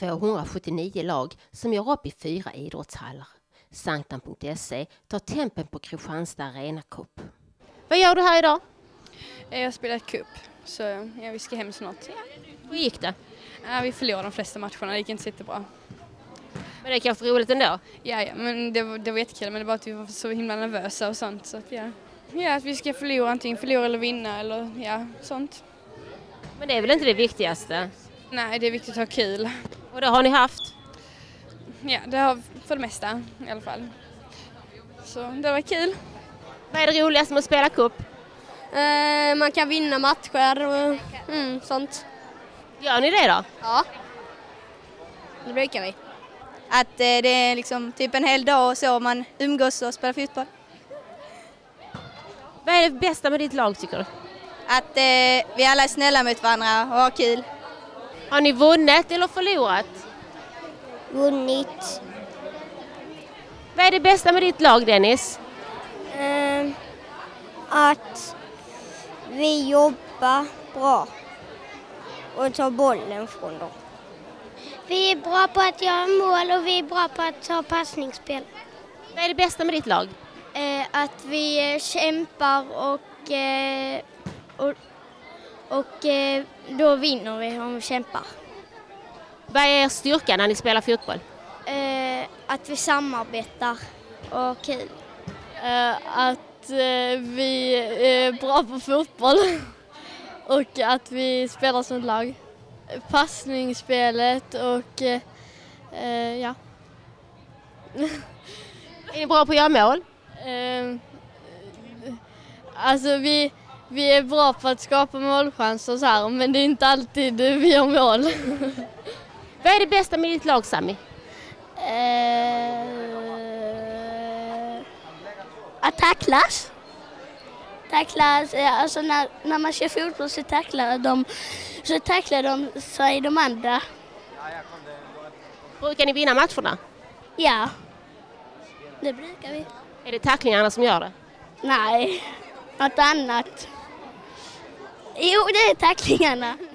279 lag som gör upp i 4 idrottshallar. Sanktan.se tar tempen på Kristianstad Arena Cup. Vad gör du här idag? Jag har spelat cup, så vi ska hem snart. Ja. Hur gick det? Vi förlorade de flesta matcherna, det gick inte så jättebra. Men det är kanske roligt ändå? Ja, men det var jättekul, men det var att vi var så himla nervösa och sånt. Så att, ja, att vi ska förlora, antingen förlora eller vinna eller sånt. Men det är väl inte det viktigaste? Nej, det är viktigt att ha kul. Och det har ni haft? Ja, det har för det mesta i alla fall. Så det var kul. Vad är det roligaste med att spela cup? Man kan vinna matcher och sånt. Gör ni det då? Ja, det brukar vi. Att det är liksom typ en hel dag och så man umgås och spelar fotboll. Vad är det bästa med ditt lag tycker du? Att vi alla är snälla mot varandra och har kul. Har ni vunnit eller förlorat? Vunnit. Vad är det bästa med ditt lag, Dennis? Att vi jobbar bra och tar bollen från dem. Vi är bra på att göra mål och vi är bra på att ta passningsspel. Vad är det bästa med ditt lag? Att vi kämpar och då vinner vi om vi kämpar. Vad är er styrka när ni spelar fotboll? Att vi samarbetar och kul. Att vi är bra på fotboll och att vi spelar som lag. Passningsspelet och ja. Är ni bra på att göra mål? Alltså vi är bra på att skapa målchanser så här, men det är inte alltid vi gör mål. Vad är det bästa med ditt lag, Sami? Att tacklas. Alltså när man kör fotboll så tacklar de sig de andra. Brukar ni vinna matcherna? Ja, det brukar vi. Är det tacklingarna som gör det? Nej, något annat. Jo, det är tacklingarna.